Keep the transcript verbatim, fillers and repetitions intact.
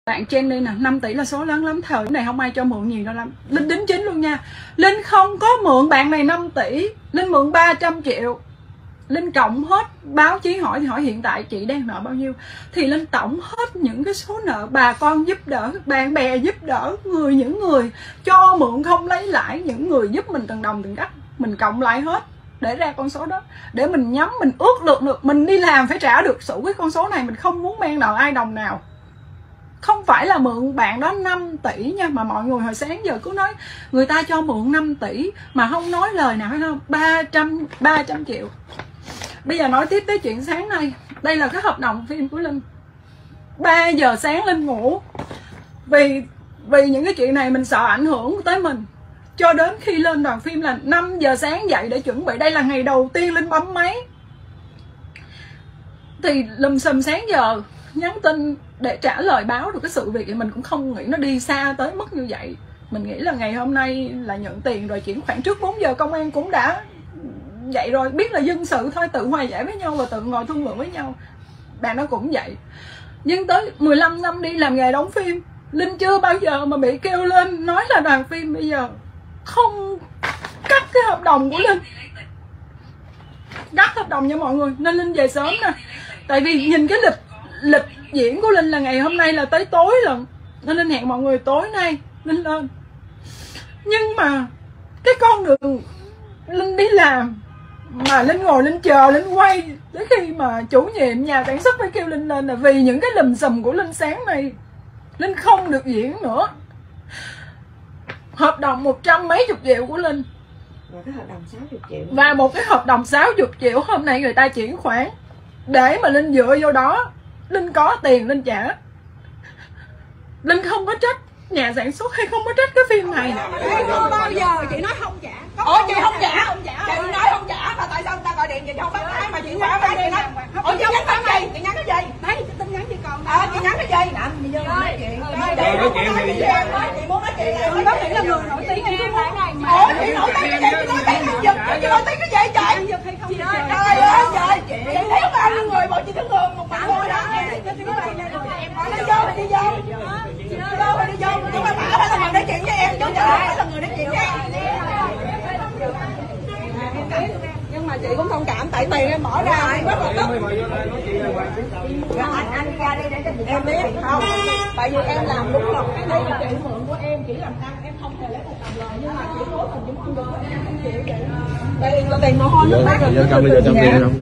Bạn trên đây nè, năm tỷ là số lớn lắm, thời này không ai cho mượn nhiều đâu lắm. Linh đính chính luôn nha. Linh không có mượn bạn này năm tỷ, Linh mượn ba trăm triệu. Linh cộng hết, báo chí hỏi thì hỏi hiện tại chị đang nợ bao nhiêu, thì Linh tổng hết những cái số nợ bà con giúp đỡ, bạn bè giúp đỡ, người những người cho mượn không lấy lãi, những người giúp mình từng đồng từng cắc, mình cộng lại hết để ra con số đó, để mình nhắm, mình ước lượng được mình đi làm phải trả được sổ cái con số này. Mình không muốn mang nợ ai đồng nào. Không phải là mượn bạn đó năm tỷ nha, mà mọi người hồi sáng giờ cứ nói người ta cho mượn năm tỷ mà không nói lời nào, phải không? ba trăm triệu. Bây giờ nói tiếp tới chuyện sáng nay. Đây là cái hợp đồng phim của Linh. Ba giờ sáng Linh ngủ, Vì vì những cái chuyện này mình sợ ảnh hưởng tới mình. Cho đến khi lên đoàn phim là năm giờ sáng dậy để chuẩn bị. Đây là ngày đầu tiên Linh bấm máy, thì lùm xùm sáng giờ nhắn tin để trả lời báo được cái sự việc. Thì mình cũng không nghĩ nó đi xa tới mức như vậy. Mình nghĩ là ngày hôm nay là nhận tiền rồi chuyển khoản. Trước bốn giờ công an cũng đã vậy rồi, biết là dân sự thôi, tự hòa giải với nhau và tự ngồi thương lượng với nhau. Bạn nó cũng vậy. Nhưng tới mười lăm năm đi làm nghề đóng phim, Linh chưa bao giờ mà bị kêu lên nói là đoàn phim bây giờ không cắt cái hợp đồng của Linh, cắt hợp đồng nha mọi người. Nên Linh về sớm nè, tại vì nhìn cái lịch lịch diễn của Linh là ngày hôm nay là tới tối lần, nên Linh hẹn mọi người tối nay Linh lên. Nhưng mà cái con đường Linh đi làm mà Linh ngồi Linh chờ, Linh quay tới khi mà chủ nhiệm nhà sản xuất phải kêu Linh lên là vì những cái lùm xùm của Linh sáng nay. Linh không được diễn nữa. Hợp đồng một trăm mấy chục triệu của Linh và cái hợp đồng sáu mươi triệu và một cái hợp đồng sáu mươi triệu hôm nay người ta chuyển khoản để mà Linh dựa vô đó. Linh có tiền Linh trả. Linh không có trách nhà sản xuất hay không có trách cái phim này. Không bao giờ chị nói không trả. Ủa chị không trả, không trả. Chị nói không trả mà tại sao người ta gọi điện chị không bắt máy mà chị quả phải chị nói. Ủa chị nhắn tin gì? Chị nhắn cái gì? Đấy, tin nhắn chị còn. Ờ chị nhắn cái gì? Làm gì vô nói chuyện. Rồi nói chuyện thì chị muốn nói chuyện Chị bác nghĩ là người nổi tiếng em cứ nói này mà. Ủa chị nổi tiếng cái gì? Chị nói tiếng ăn giật, chị nói tiếng cái gì trời? Giật hay không? Chị ơi, trời ơi trời, chị thiếu bao nhiêu người bộ chị thương người một bạn thôi đó. Đi vô thì đi vô. Đi vô thì đi vô, nhưng mà bảo phải là mình nói chuyện với em chứ trời phải là người nói chuyện với em. Nhưng mà chị cũng thông cảm tại tiền em bỏ ra em rất là tức. Anh anh ra đây để cho chị em biết không? Tại vì em làm đúng luật, cái này là chị mượn của em, chỉ làm ăn em không hề lấy một đồng lời, nhưng mà chị cố tình chứng minh được em không chịu vậy. Đây là tiền mồ hôi nước mắt rồi.